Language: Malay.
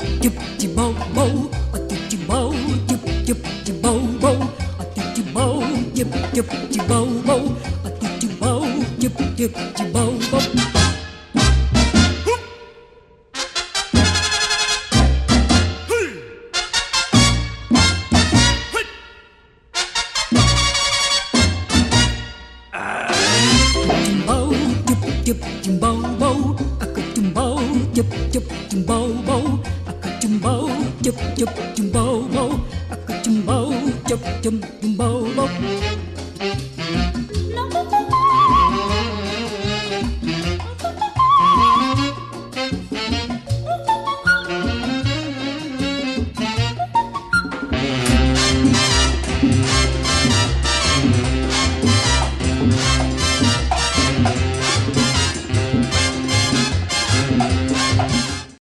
chụp chụp bầu bầu, chụp chụp bầu, chụp chụp chụp bầu bầu, chụp chụp bầu, chụp chụp chụp bầu bầu, chụp chụp bầu, chụp chụp chụp bầu bầu. Chụp chụp bầu bầu, chụp bầu, chụp chụp chụp bầu bầu, chụp bầu, chụp chụp chụp bầu bầu, chụp bầu, chụp chụp chụp bầu bầu.